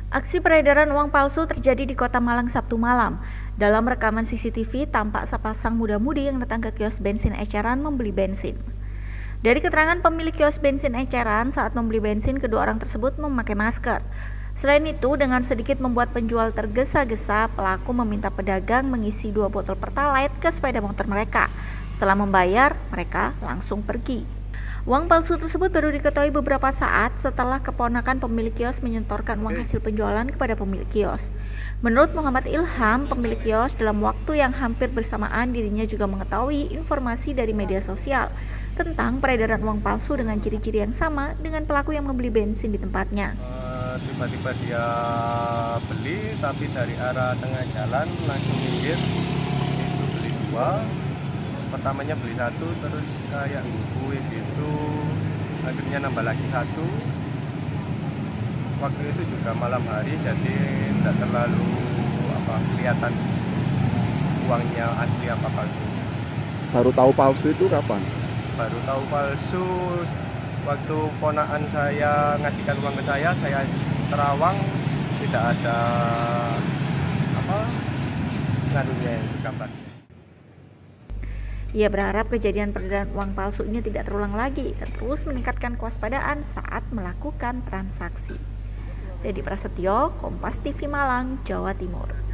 Aksi peredaran uang palsu terjadi di Kota Malang Sabtu malam. Dalam rekaman CCTV, tampak sepasang muda-mudi yang datang ke kios bensin eceran membeli bensin. Dari keterangan pemilik kios bensin eceran, saat membeli bensin, kedua orang tersebut memakai masker. Selain itu, dengan sedikit membuat penjual tergesa-gesa, pelaku meminta pedagang mengisi 2 botol Pertalite ke sepeda motor mereka. Setelah membayar, mereka langsung pergi. Uang palsu tersebut baru diketahui beberapa saat setelah keponakan pemilik kios menyetorkan uang hasil penjualan kepada pemilik kios. Menurut Muhammad Ilham, pemilik kios, dalam waktu yang hampir bersamaan dirinya juga mengetahui informasi dari media sosial tentang peredaran uang palsu dengan ciri-ciri yang sama dengan pelaku yang membeli bensin di tempatnya. Tiba-tiba dia beli, tapi dari arah tengah jalan langsung minggir, itu beli 2. Pertamanya beli 1, terus kayak nungguin gitu, akhirnya nambah lagi 1. Waktu itu juga malam hari, jadi tidak terlalu kelihatan uangnya asli apa palsu. Baru tahu palsu itu kapan? Baru tahu palsu waktu ponakan saya ngasihkan uang ke saya terawang, tidak ada ngaruhnya itu gambarnya. Ia berharap kejadian peredaran uang palsu ini tidak terulang lagi dan terus meningkatkan kewaspadaan saat melakukan transaksi. Dedi Prasetyo, Kompas TV Malang, Jawa Timur.